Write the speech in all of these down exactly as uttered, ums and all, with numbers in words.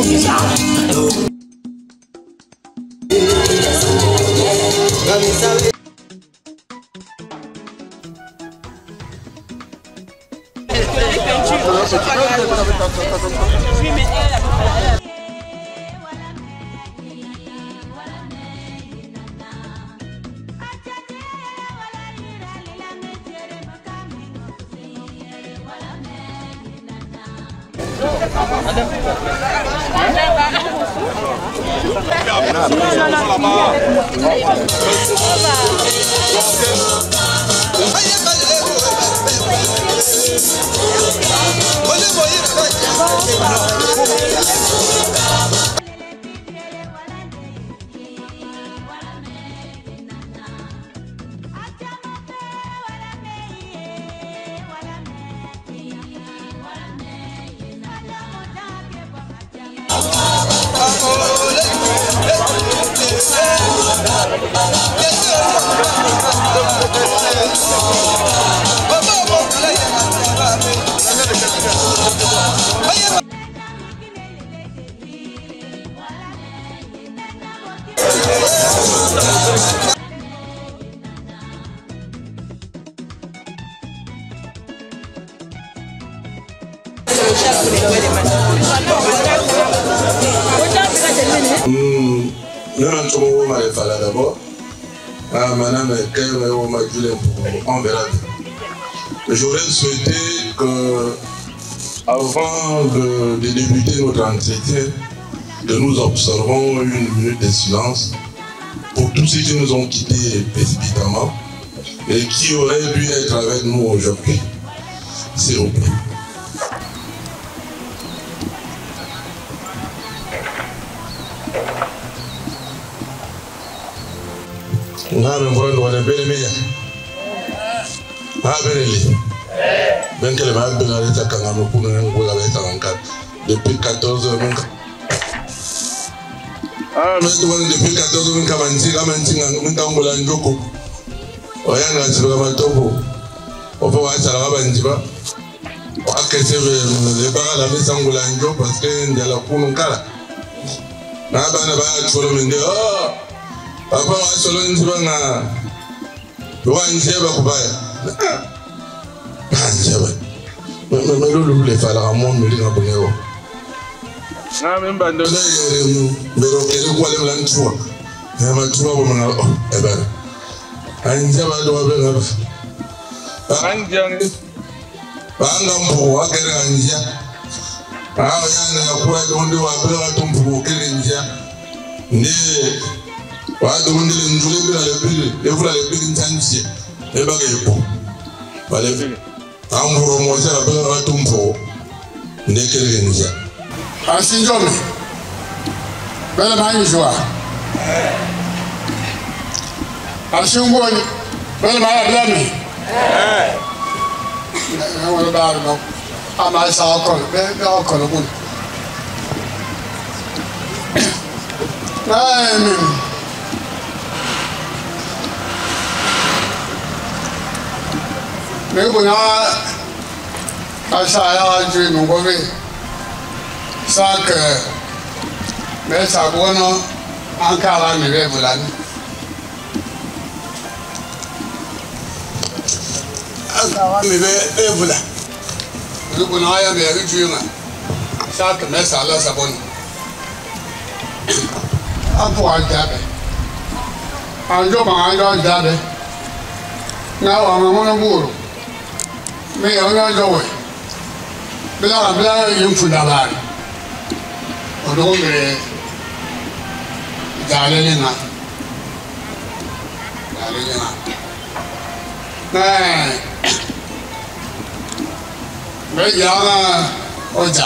J'aurais souhaité que, avant de, de débuter notre entretien, que nous observons une minute de silence pour tous ceux qui nous ont quittés précipitamment et qui auraient dû être avec nous aujourd'hui. S'il vous plaît. Depuis quatorze heures, ah, mais depuis quatorze heures, Kamanti, Kamanti, Nkambola Njoko, Oyanga Tibamatobo, Opo Salabandiba, Akese, le Bara la Missangola Njoko, parce que Ndiala Kununkala. Nabana Baya Cholomende, oh, Papa Solon Tibanga, Wanjeba Kubaya. Mais le le faire à mon milieu à Bonero. Ah, même pas de l'air, mais le quoi les lançois. Et ma tour au mon oh, eh ben. Un java doit venir. Un jang. Un pour Waka Andia. Ah, il y a un point de vue à Belaton pour Kelinja. Né. Wa demande le njule la ville, et vous la ville Tansi. Et bagay voilà. Amuro moja bela tumpo ndekele nja asinjome bela mani joa asingoni bela mala blami eh na wala dar no ama sa ko be be ko no bun amen me ko na asa ya ju no go be sa ke me sa bo no an ka la me be bulan an ka wa me be be bulan me ko na ya me ju ma sa ke me sa la sa bon an po an ja be an jo ma an jo ja be na wa ma mo na buru me yo na jo we bla bla yin fu da ba o do me ja le na ja le na na me ya na o ja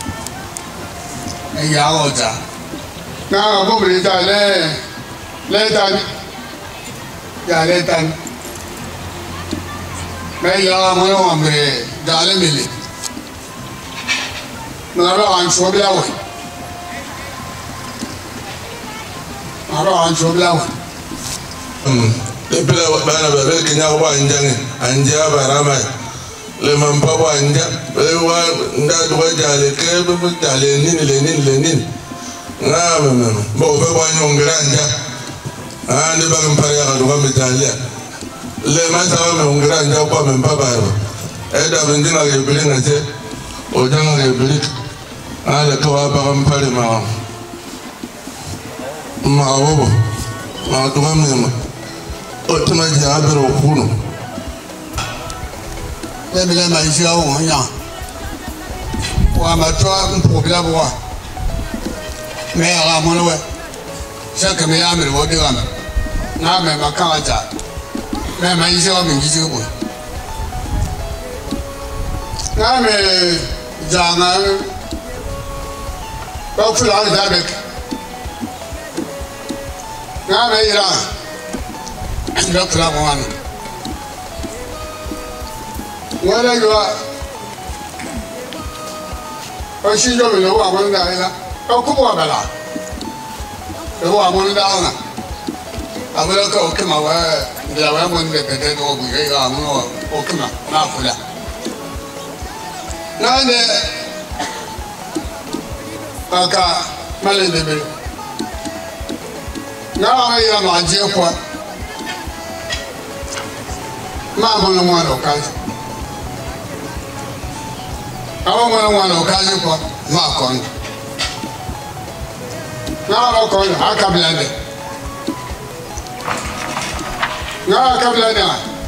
me ya o ja na ko me ja le le tan ja le tan मैं यहाँ मैं वहाँ पे डाले मिले मेरा आंसू भी लाओ मेरा आंसू भी लाओ ले पहले बार बार के यहाँ वो अंजाने अंजा बारा में ले मंपा वो अंजा wa nda do jale ke be jale nini le nini le nini na mama bo be wa nyongranja ah ne ba mpare ya do ba jale le ma sa ba nyongranja kwa me baba e da ben dinga ke bele ngate o janga ke bele ala to ba mpare ma ma wo ma do ma me o tuma ja bero kuno le bele ma ji a wo nya wa ma to pour bien voir mais à mon ouais chaque me ya me wo de ga na me ma ka ja me ma ji o mi ji ju bo na me ja na ba fu la da be na me ira ndo kula mo wan wala yo o shi jo me lo wa mo da ila o ku bo bala lo wa mo da na abula ka o ke ma wa da wa mo de de do bu ye ga mo o ke ma na fu la na ne aka male de be na ma ya ma je kwa ma mo no mo lo ka awo mo no mo lo ka je kwa ma kon na lo kon aka blende na aka blende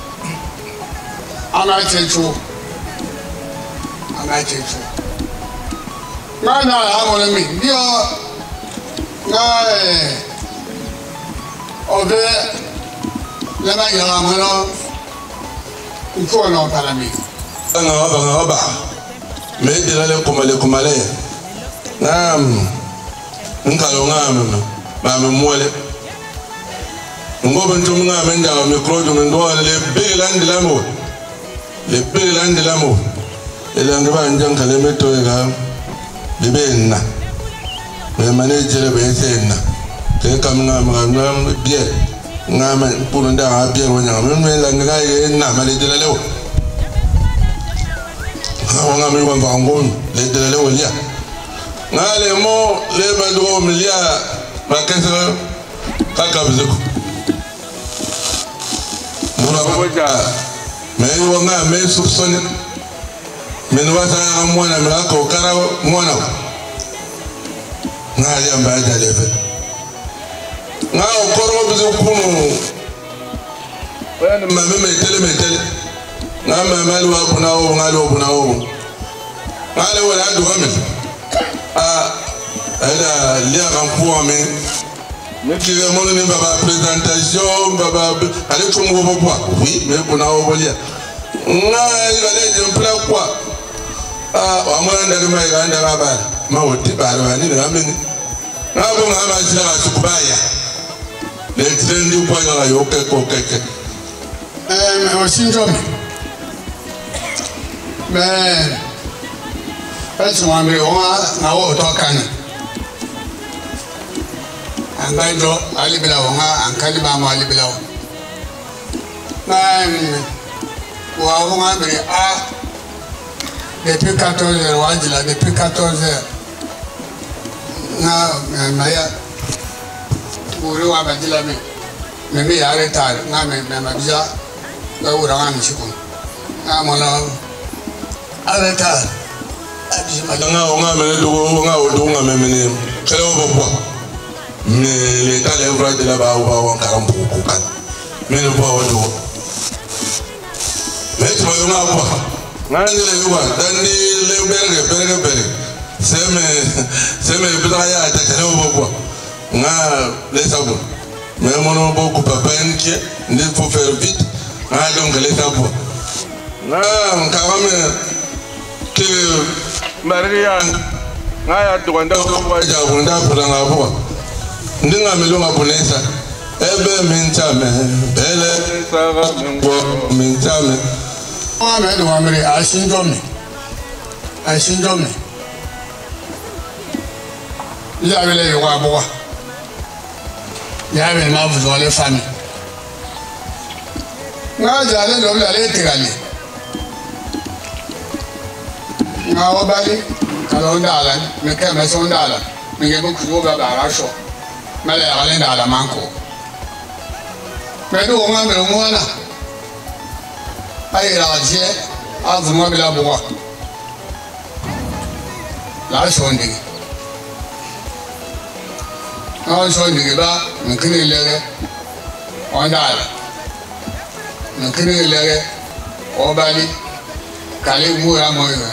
ana chechu ana chechu na na awo le mi dio na eh ove le ma ya mo no ko no para mi ana ba na ba me dira le kumale kumale nam nkalo ngam ba me mole ngobe ntum ngam nda me krojo ndo le beland lamo le beland lamo ele ngaba njang kale meto ga bibenna me manager be senna ke kam ngam ngam bie ngam puru nda bie wonya me la nga ye na manager lewo nga mi wa ngon le de le wolia ngale mo le bandro milia makesa kakabzuko mura boja me yo nga me soupçonné me no wata amona me ko kara mona ngale amba dale fe nga okoro bizu kuno wena mame me tele me tele na mama lu abuna o ngalo abuna o ngale wala do amen ah era lia rampo amen me ki mo ni baba présentation baba ale ko mo bo oui me buna o bolia ngai gale je mpla kwa ah wa mo ndari mai ga ndara ba ma woti ba ba ni na amen na bo ngama jira ba tukubaya le trendi kwa ga yo ke ko keke eh me o sinjo mais est-ce qu'on me voit na o to kan angajo ali bila wonga ankali ba mo ali bila na wa wonga me a depuis quatorze heures wajila depuis quatorze heures na maya uri wa bajila me me me yare tar na me me mabja da ura ngam shikun na mo na areta nga nga me do nga o do nga me me kele o bo me le ta le vra de la ba o ba o karam ko ko kan me le bo o do me to nga bo nga ni le wa dan ni le berge berge berge se me se me bidra ya ta kele o bo nga le sabo me mo no bo ko papa enke ndi faut faire vite nga donc le sabo nga karame ke Maria ngaya tukwanda kwa jabu nda pulanga kwa ndinga milunga punesa ebe minchame bele saga ngo minchame wa me do amre ashinjomi ashinjomi ya bele yo wa bo ya bele ma vous les familles nga jale do le tirali ngawo bali kalondala mekeme sondala ngeke kuzuba barasho mala yakalenda ala manko medu ngame ngwana ayira je azuma bila bwa la shondi ngawo shondi ba ngini lege ondala ngini lege obali kale mura moyo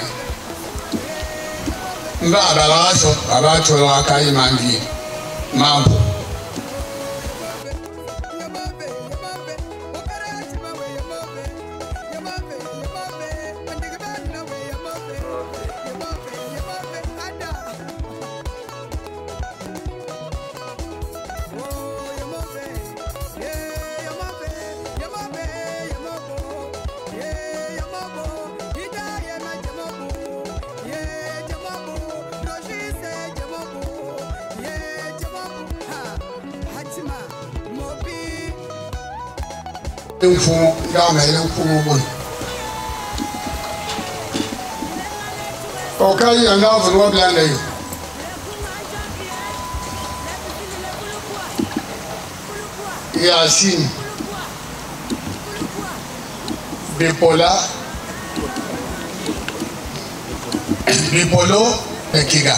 mba abalasho abacho akayi mangi mambo Info ya mai info mun o kai ya na fu no plan dai Yasin bipolar bipolo ekiga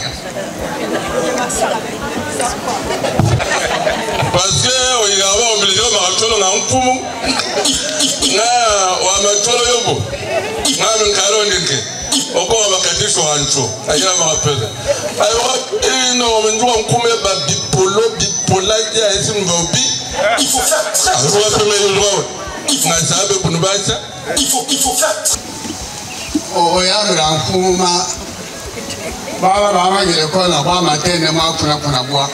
parce que il va avoir obligé de tolo na mfumu na wa matolo yobo na mkaro ndike oko wabakatisho hancho ajira mapele ayo ino wamenjua mkume ba bipolo bipola ya esi mgobi il faut faire très attention na sabe kunubasha il faut il faut faire o ya mra mfuma baba baba ngile kona kwa matende makuna kuna bwa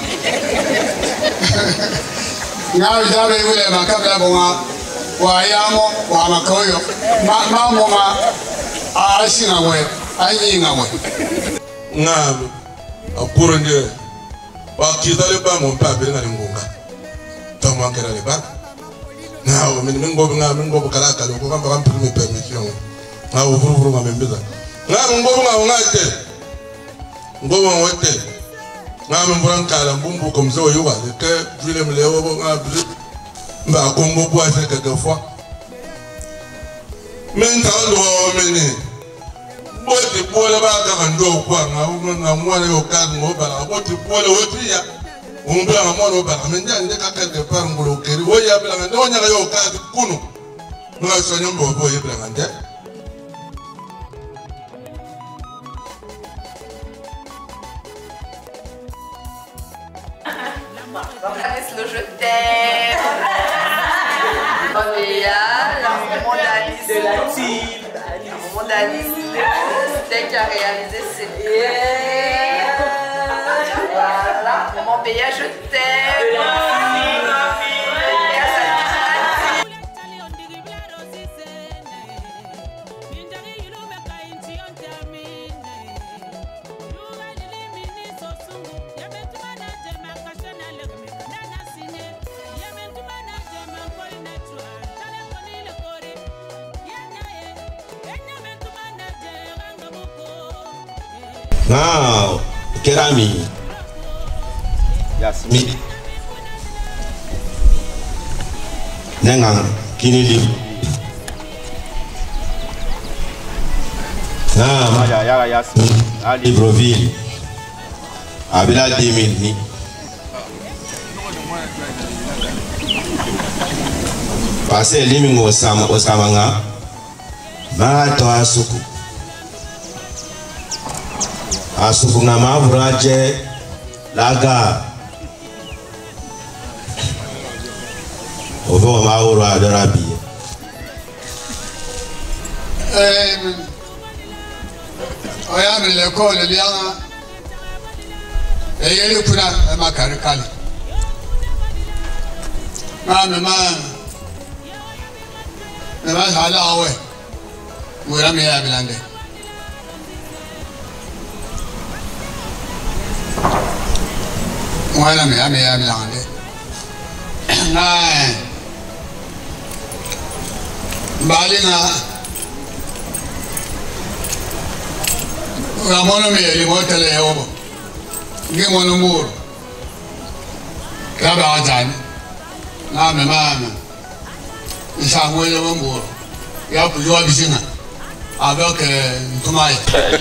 ngawe jabe yule makabla bonga wa yamo wa makoyo ma mamo ma ashina we ayinga we ngabe akuro nje wakidale ba mo pa bere ngale ngunga tamo ngera le ba ngawe mimi ngobe ngabe ngobe kala kala ko kamba kampi me permission ngawe vuru vuru ngabe mbeza ngabe ngobe ngawe ngate ngobe ngote ngame mbura nkala mbumbu komze oyoba ke vile mlewo ngabe mba kongo boise quelque fois menta ndo meni boti pole ba ka ndo kwa nga nga mwana yo ka ngobala boti pole wotia umbula ngamona obala menja nde ka quelque part ngulo keri wo ya bela ndo nya yo ka kunu nga sonyo mbo bo ye bela nde Vanessa, le je t'aime. Léa, la maman d'Alice. De la team. La maman d'Alice. C'était qui a réalisé cette idée. Voilà. Maman Béa, je t'aime. Now, Kerami, Yasmin, Nengang, Kinili. Now, Yasmin, Ali Broville, Abila Dimini. Passé Limingo Osamanga, Marato Asuku. Asufunga mavuraje laga ovo mauro adorabi eh oya mi le ko le lianga eyeli kuna makarikali mama mama mama hala awe mura mi ya bilande Voilà, mais mais mais mais Balina Ramona me le mo tele yo. Ngi mo no mur. Ka ba jan. Na me mama. Isa mo le mo mur. Ya bu yo bisinga. Avec Thomas.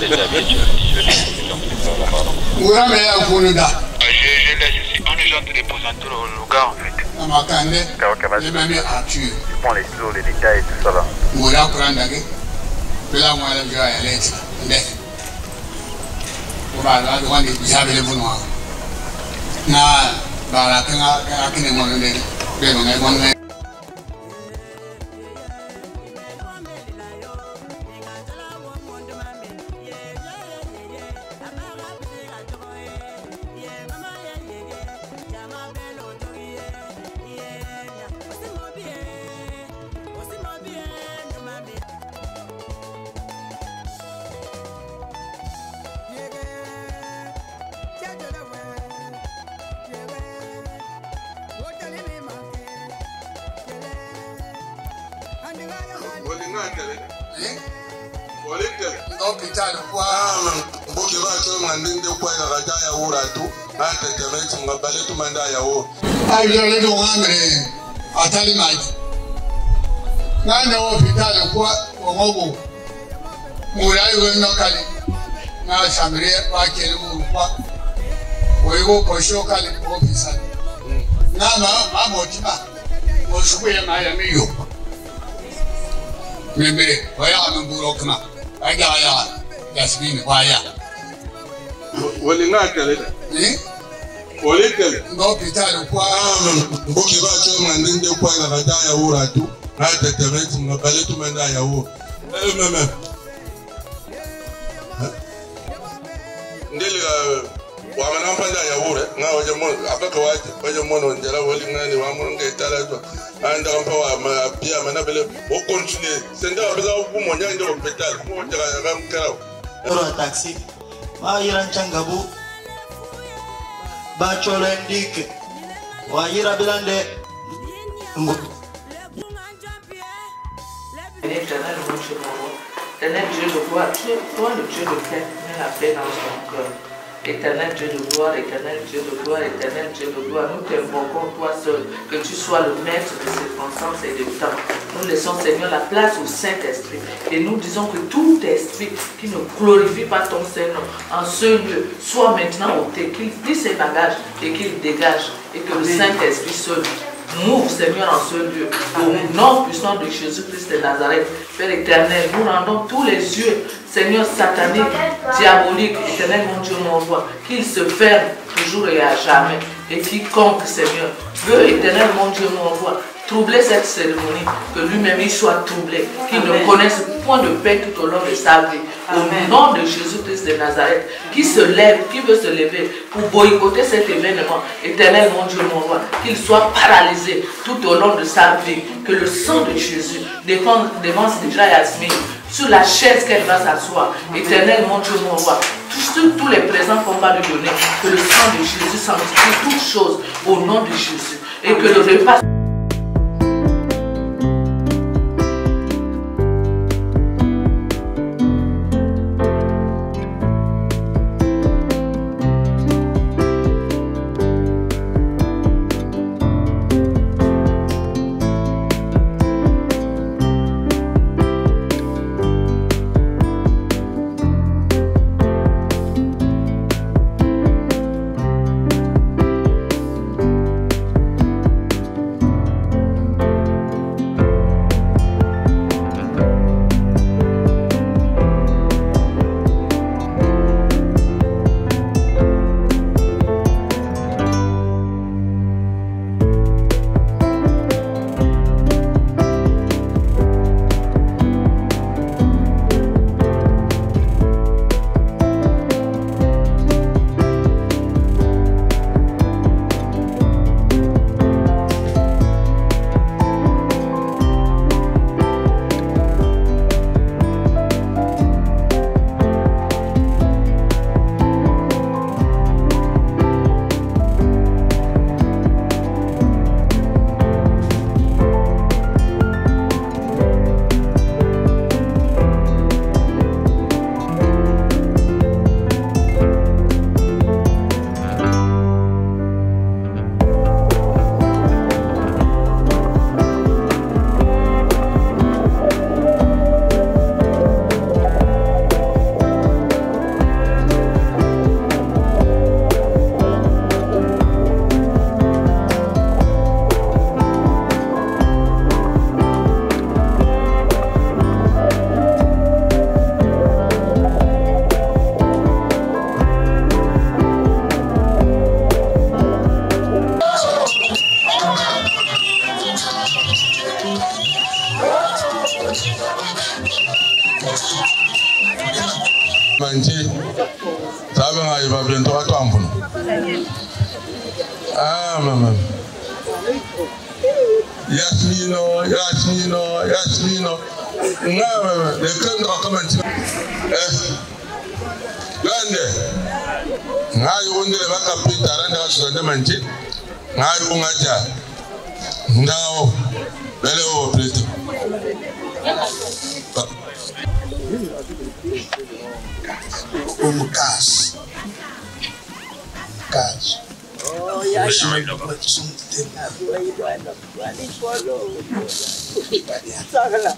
Où est la Kounuda? Je suis un agent de déposanteur au gars en fait. On m'a canné. J'ai même actu. Je prends les stylos, les détails et tout ça là. Où est la Kounuda? Je là, moi, je vais aller. On va là, on va dire, j'avais les bons noirs. Na, bah, la Kina, la Kina, mon nez, bien, mon nez. L'hôpital quoi boki ba to mandinde kwa ya raja ya ura tu ata jamaica ngabale tu manda ya wo ai yo le do ngamre atali maji ngana hospital kwa ngogo mura yo no kali na shamire ba kele mu kwa oyo ko sho kali ko bisa na ma ma motima mo shubu ya ma ya miyo membe oya ambulo kana aga ya Jasmine kwaya wali ngakele eh wali kele hospital kwa boki ba to mandinde kwa ya raja ya ura tu ata jamaica ngabale tu manda ya wo eh mama ndeli wa mana panda ya wure nga waje mo abaka waje waje mo no ndela wali ngani wa mo ngai tala to anda kampa wa ma pia mana bele o continue senda wa beza ku mo nyande hospital mo jaga ngam karaw ro taxi ma yiran changabu ba cholendik wa yira bilande Éternel Dieu de gloire, toi le Dieu de paix, mets la paix dans son cœur. Éternel Dieu de gloire, éternel Dieu de gloire, éternel Dieu de gloire, nous t'invoquons toi seul, que tu sois le maître de circonstances et de temps. Nous laissons Seigneur la place au Saint-Esprit et nous disons que tout esprit qui ne glorifie pas ton Seigneur en ce lieu soit maintenant ôté, qu'il plie ses bagages et qu'il dégage et que le Saint-Esprit seul move Seigneur en ce lieu. Au nom puissant de Jésus-Christ de Nazareth, Père éternel, nous rendons tous les yeux, Seigneur satanique, diabolique, éternel mon Dieu, mon roi, qu'il se ferme toujours et à jamais. Et quiconque, Seigneur, veut, éternel mon Dieu, mon roi, troubler cette cérémonie, que lui-même il soit troublé, qu'il ne connaisse point de paix tout au long de sa vie. Au nom de Jésus-Christ de Nazareth, qui se lève, qui veut se lever pour boycotter cet événement, éternel mon Dieu, mon roi, qu'il soit paralysé tout au long de sa vie, que le sang de Jésus défense déjà Yasmine sur la chaise qu'elle va s'asseoir, éternel mon Dieu, mon roi, tous, tous les présents qu'on va lui donner, que le sang de Jésus sanctifie toutes choses au nom de Jésus, et que le repas Sabe ngai ba bento wa twampuno. Ah mama. Yasmino, Yasmino, Yasmino. Ngawe le kanga comment. Eh. Lande. Ngai wondele bakapita randa wasonde manje. Ngai ungaja. Ndao. Bele o plate. Um cash. Cash. Oh, ya ya. Sagala.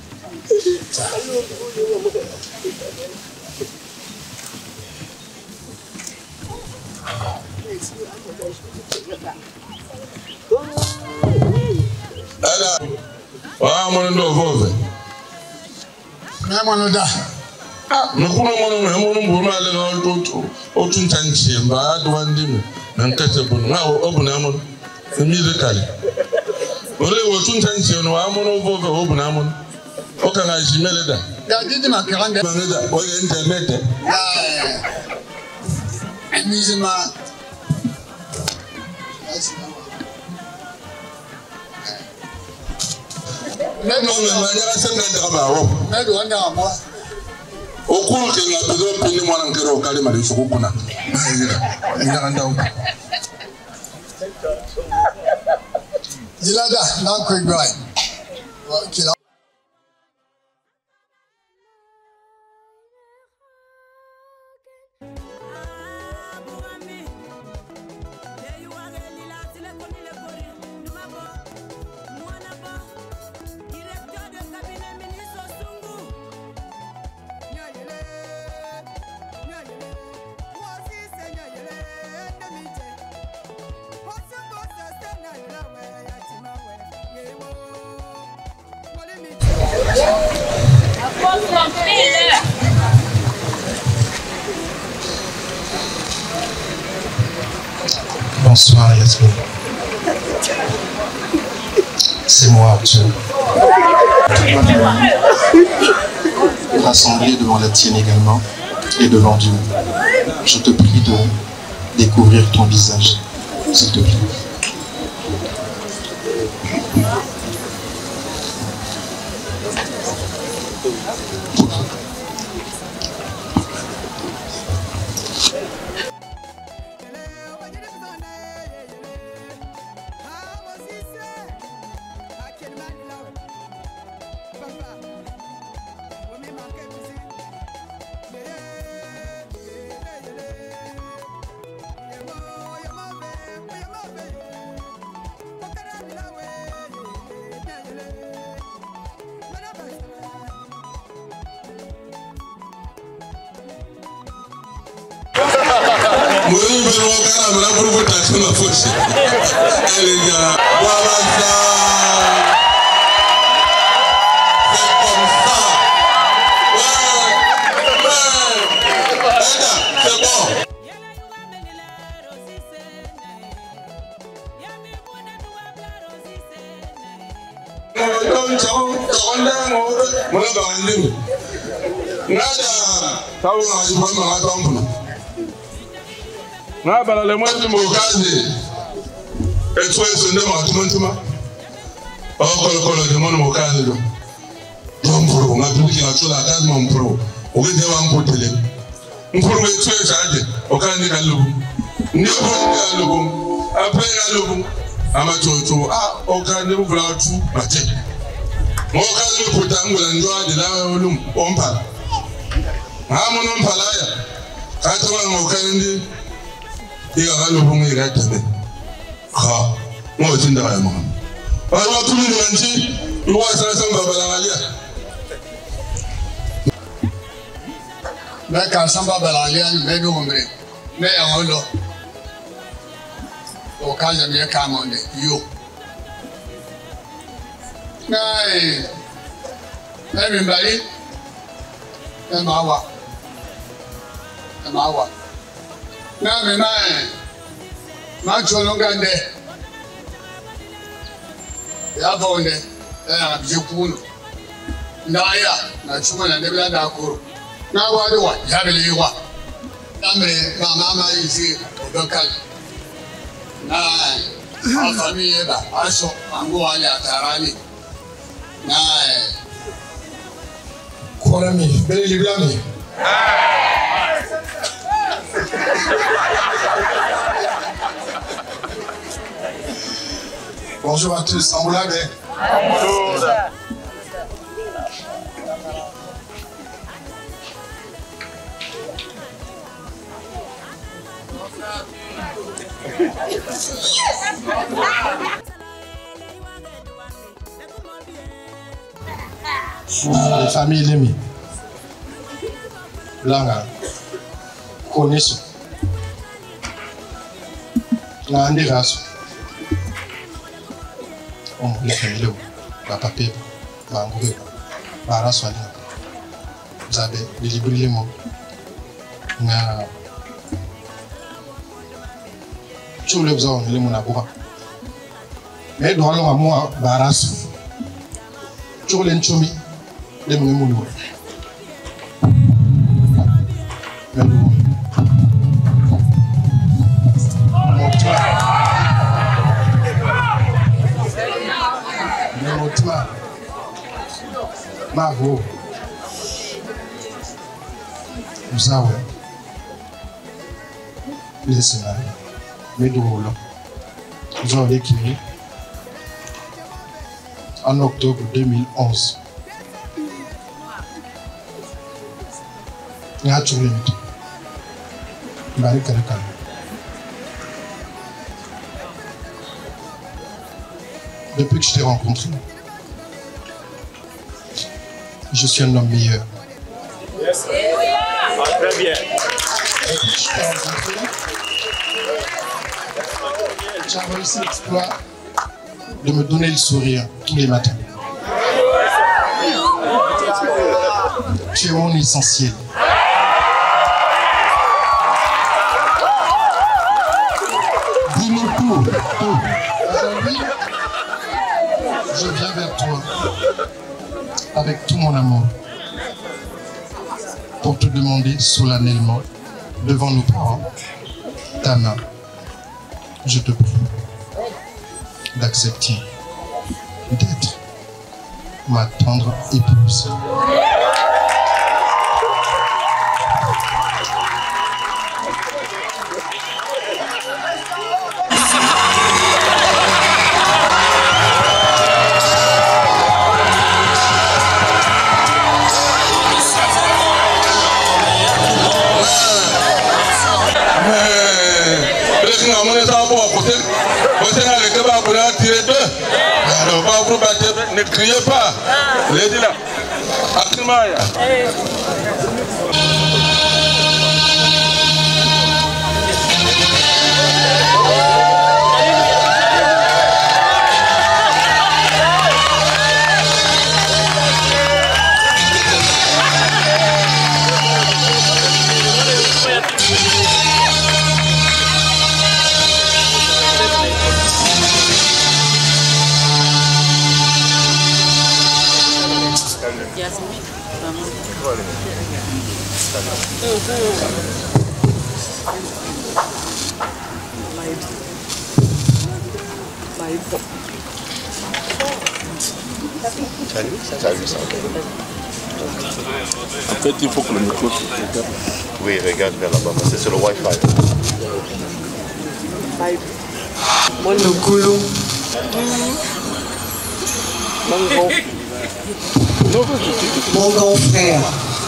Ala. Wa mo ndo vove. Na mo da. Ah, nakuna mo no mo no mbuma le no to o tuntanchi mba adwa ndimi na nkete bunu na obuna mo immediately. Ole wo tuntanchi no wa mo no vove obuna mo. O kana jimele da. Da didi makaranga. Mangeda o internet. Ah. Mizima. Neno nganya sanga ndaba wo. Neno anda amo. Okuru ke ngabezo pini mwana nkero kale mali sokukuna. Ina ndao. Jilada na ko grai. Wa kila Bonsoir Yasmine. C'est moi Arthur. Rassemblé devant la tienne également et devant Dieu. Je te prie de découvrir ton visage, s'il te plaît. Mwenye mbele wakana mwana kurufu tachuna foshi. Elega, wabaza. C'est comme ça. Ouais, ouais. Eda, c'est bon. Mwana bawandimi. Nada, tawu nga jibama nga tampuna. Na bala le mwezi mwokazi etwe sonde matumantima okolo kolo de mono mwokazi do dompro nga tuki nga tula kazi mo mpro ogede wa mpotele mpro etwe chaje okandi kalubu ndiko kalubu apre kalubu ama chocho ah okandi buvula tu mate mwokazi potangula ndo ade la olum ompa amo no mpalaya katwa ngokandi Iga galo bunga iga tabe. Ha, mo tinda kaya mo. Awa tuli nganji, iwa sana samba balangalia. me ka samba balangalia me do ngomre. Me angolo. O kaja me ka monde yo. Nai. Me bimbali. Me mawa. Me mawa. Na me mai ma chono gande ya bonde ya bjikuno na ya na chuma na ndebla da koro na wa de wa ya bele wa mais maman m'a ici au local. En famille, à son amour à la tarani. Korami, belle liblami. Bonjour à tous, Amboulabe. Les familles Lémi, Langa, Koniso, Nandiraso, on les familles, Papa Pepe, Bangoube, Baraswali, Zabe, les Librimo, Na tous les hommes, les Monaboura. Mais dans le moment, Barasu, tous les Nchomi, les Moulou. Bravo. Vous avez les scénarios, les drôles. Vous avez écrit en octobre deux mille onze. Il y a toujours les mythes. Il y a les calculs. Depuis que je t'ai rencontré, je suis un homme meilleur. Yes. Ah, très bien. Depuis que je t'ai rencontré, tu as réussi l'exploit de me donner le sourire tous les matins. Tu es mon essentiel. Dis-nous tout, tout. Aujourd'hui, je viens vers toi avec tout mon amour pour te demander solennellement devant nos parents ta main. Je te prie d'accepter d'être ma tendre épouse. Ne criez pas. Les dit là. Akimaya. En fait, il faut que le micro se regarde. Oui, regarde vers là-bas, c'est sur le Wi-Fi. Mon Okolo. Mon grand. Mon grand frère.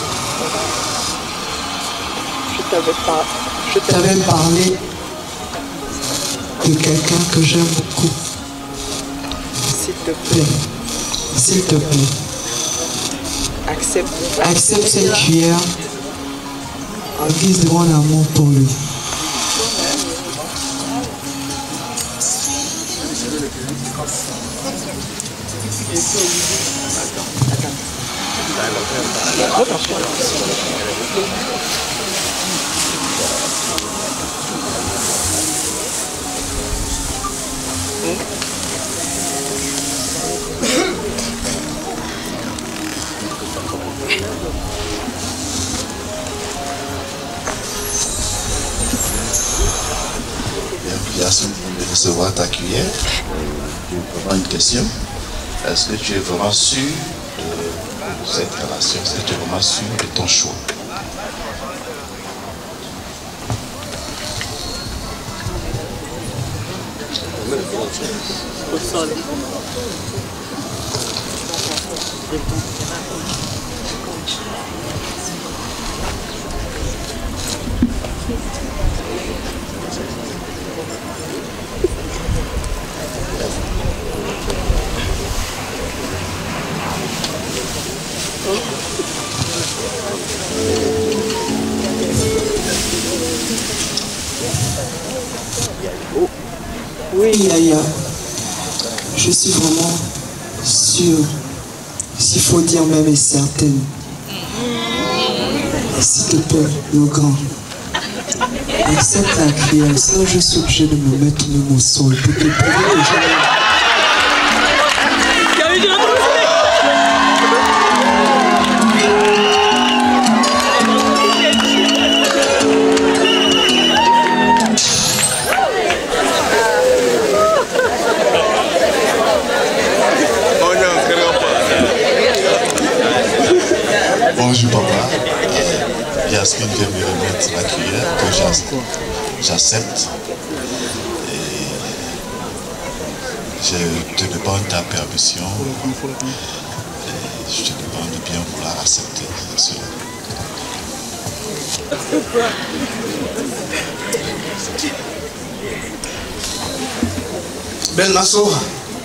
Je t'avais pas. Je t'avais parlé de quelqu'un que j'aime beaucoup. S'il te plaît. S'il te plaît. Accepte. Accepte cette cuillère en guise de mon amour pour lui. Yasmine de recevoir ta cuillère. Je vais poser une question. Est-ce que tu es vraiment sûr de cette relation? Est-ce que tu es vraiment sûr de ton choix? Oui, Yaya, je suis vraiment sûre, s'il faut dire même et certaine. S'il te plaît, le grand, accepte la prière, sinon je suis obligé de me mettre même au sol pour te prouver que je... Bonjour papa, euh, Yasmine vient me remettre la cuillère que j'accepte. Et je te demande ta permission. Et je te demande de bien vouloir accepter cela. Ben Massoura.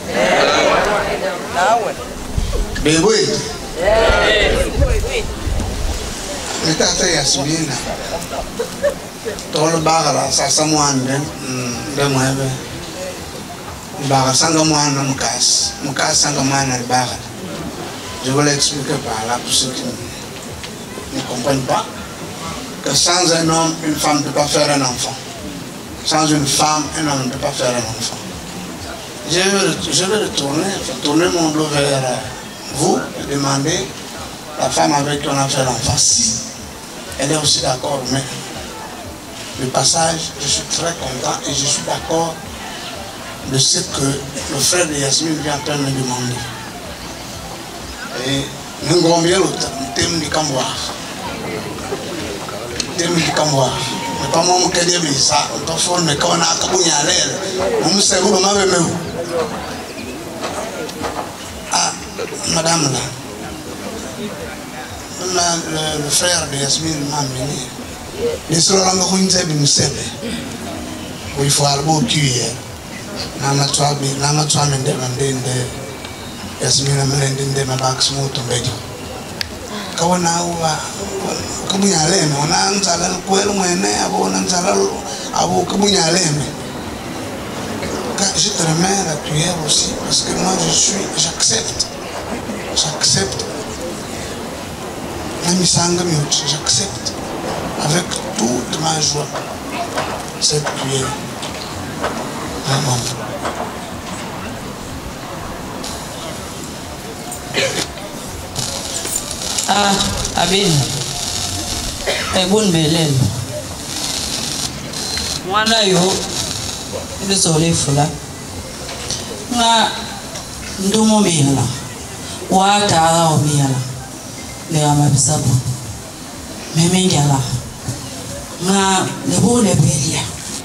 Bebwe. Nitata Yasmina. Tolo bagala sasa mwande ndemwebe. Baga sanga mwana mukas. Mukas sanga mwana baga. Je vais l'expliquer par là pour ceux qui ne comprennent pas. Que sans un homme, une femme ne peut pas faire un enfant. Sans une femme, un homme ne peut pas faire un enfant. Je vais, je vais retourner, tourner mon dos vers vous et demander la femme avec qui on a fait l'enfant. Si elle est aussi d'accord, mais le passage, je suis très content et je suis d'accord de ce que le frère de Yasmine vient à me demander. Et nous avons bien le thème du Cambois. Le thème du Cambois. Mais pas moi qui ai dit ça, on peut faire, mais quand on a un Kabounia à l'air, on me sait comment même vous. Ah, madame là. Le, le frère de Yasmine m'a amené. Les soeurs là, nous avons une sève. Il faut aller au cuillère. Namatwa bi namatwa mende mende Yasmina mende mende mabaks moto mbejo. Kawana uwa kabunya leme ona nzala kwelo mwene abo ona nzala abo kabunya leme. Je te remets la cuillère aussi parce que moi je suis, j'accepte, j'accepte. J'accepte avec toute ma joie cette cuillère. Vraiment. Ah, Abin, Ebun Belen. Mwana yo, il est sur les foulas. Nga, ndumo miyala, wata o miyala, le amabisabu, meme njala, nga lebo lebelia.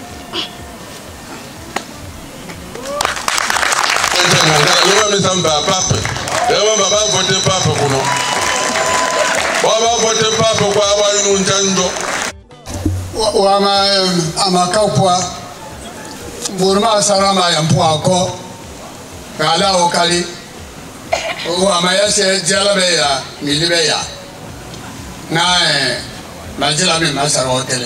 Je vais me faire pape. Je vais me voter pape pour nous. On va voter pape pour avoir une chanjo. Wama amakapwa burma sarama yampwa ko kala okali wama yase jalabe ya milibe ya na majila mi masara hotele.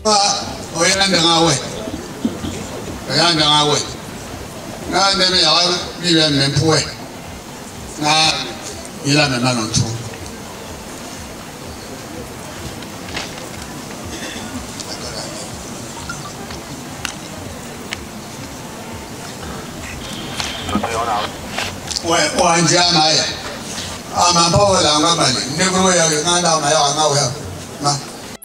o yana da ngawe yana da ngawe na ne me ya bi be me puwe na ila me malon tu we wa nja na ya ama pa la ngabali ne ko ya ga na ma ya na wa na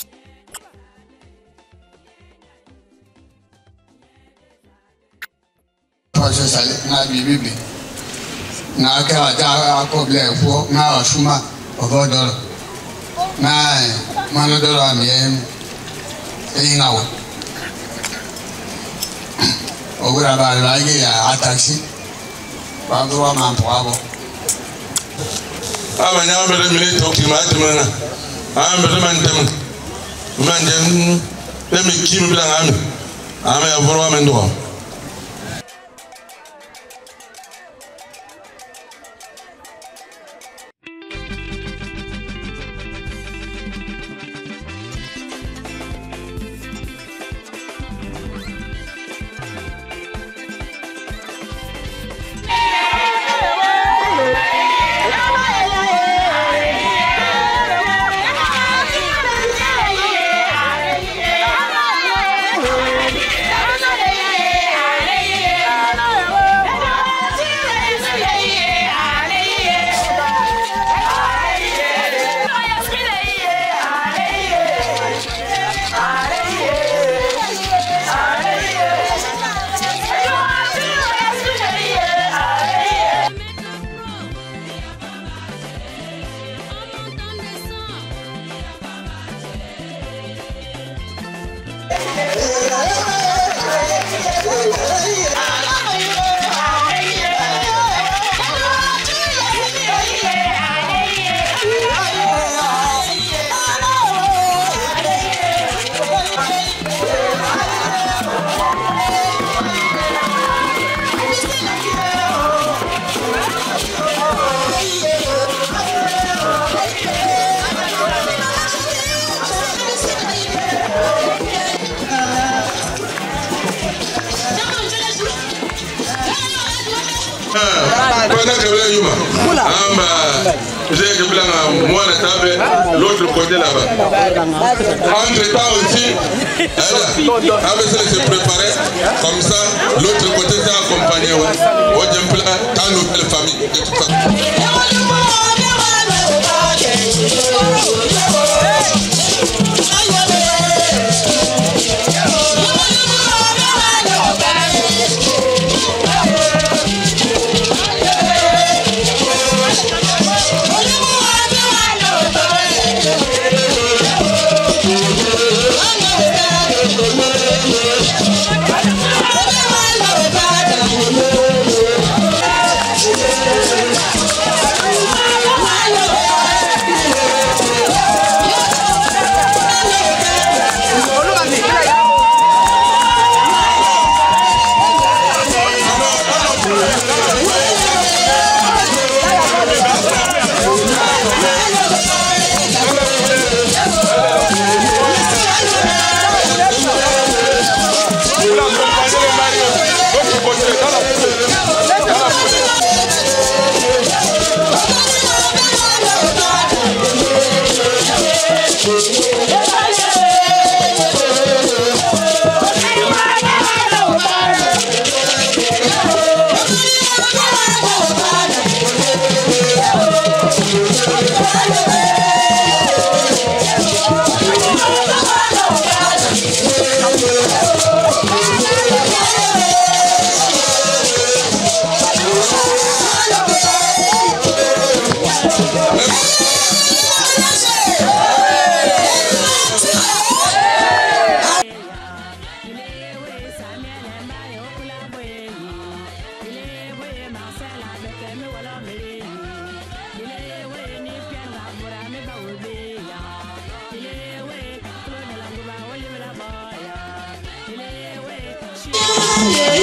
je sale na bibi na ka ja ko ble fo na shuma ogo dolo na mano dolo ami em ina wa ogura ba la ya taxi ba do wa man po abo aba nya ba de minute o ki ma de mana am ba man dem man dem dem ki mi bla ngami ama ya voro wa men do l'autre côté là-bas. Entre-temps aussi, Abbé se préparait comme ça, l'autre côté s'est accompagné. Au Djempla, dans nos belles familles. De toute façon.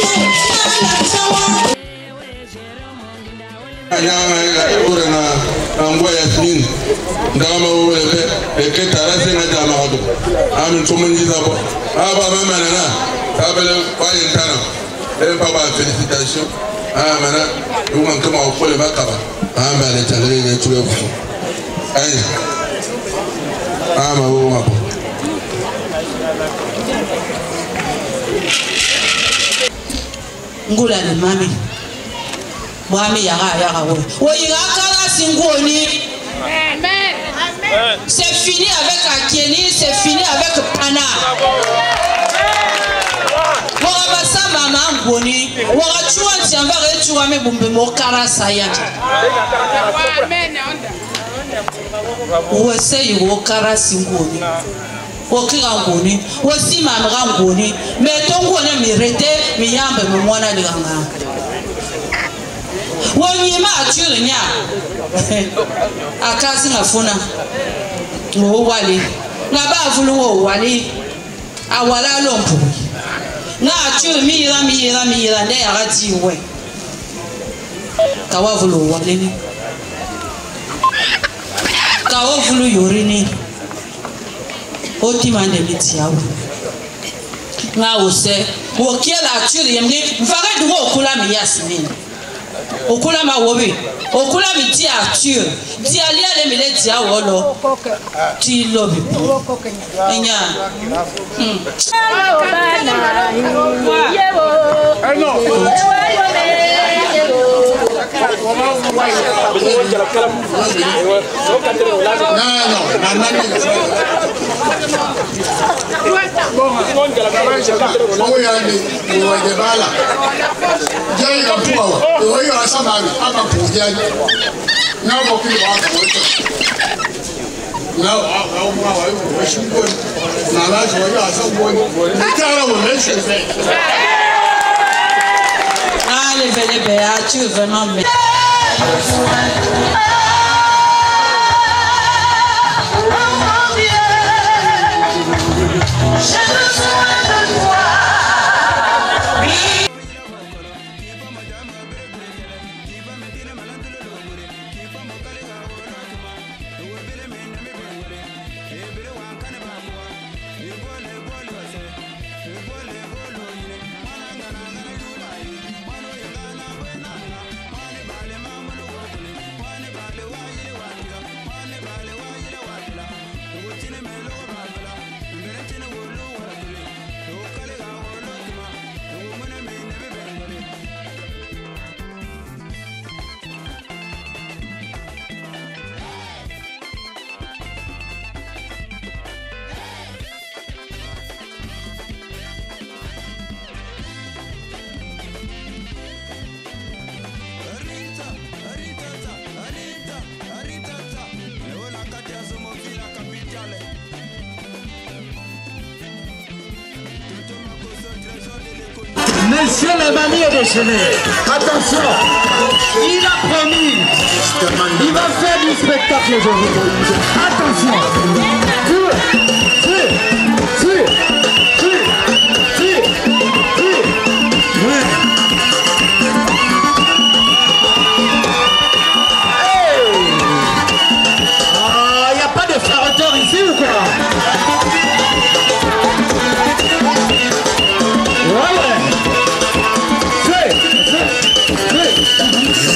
Ya, ya, ya, angwa Yasmin ndama wele e ke tarase na jama ko amin to mun jiza bo aba mama nana abele kwa yentana e papa félicitations ah mana unga kama okole makaba ah mala tangale ne tuwe fu ai ah ma wo ma ngula ni mami mwami yaga yaga wo wo yaka singoni. Amen. C'est fini avec Akieni, c'est fini avec Pana. Wara basa mama ngoni, wara chua tiamba re chua me bumbe mokara sayaki. Amen. Wo sei wo kara singoni. Wo kira ngoni, wo si mama ngoni, me tongo ne mi rete mi yambe mo mwana liganga. Wonyima aturi nya akasi ngafuna ngo wali ngaba vulu wo wali awala lompu na aturi mira mira mira nde yakati we kawa vulu wali ni kawa vulu yorini oti mande mitiawo nga ose wo kiela aturi yemni mfaga duwo okula mi yasmin okula ma wobe okula mi ti ature ti ali ale mi le ti awolo ti lobi enya hmm Ah, les belles béatures, vraiment. J'ai besoin de toi. Monsieur le mamie est déchaîné. Attention, il a promis. Il va faire du spectacle aujourd'hui. Attention. Deux, deux, deux, deux, deux, deux. Ah, il n'y a pas de frère ici ou quoi?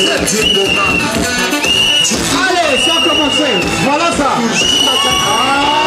Allez, ça a commencé. Voilà ça. Ah.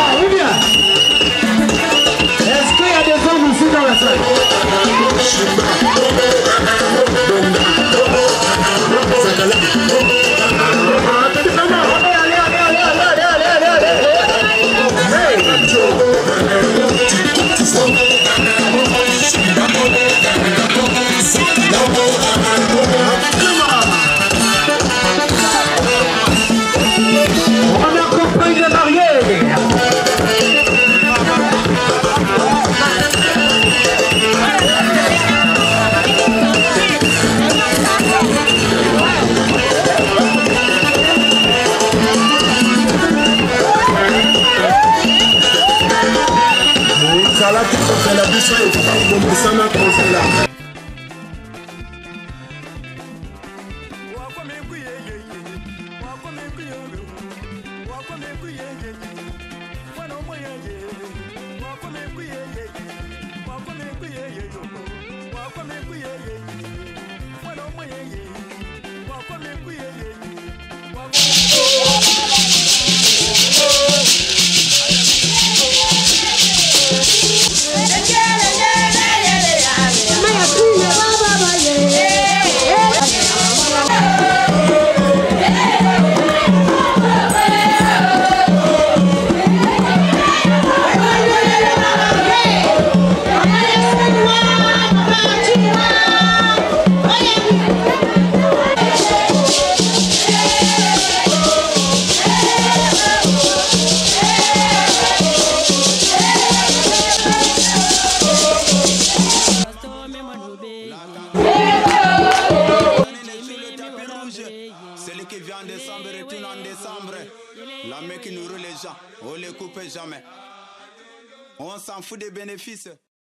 Celui qui vient en décembre retourne en décembre. La main qui nourrit les gens, on ne les coupe jamais. On s'en fout des bénéfices.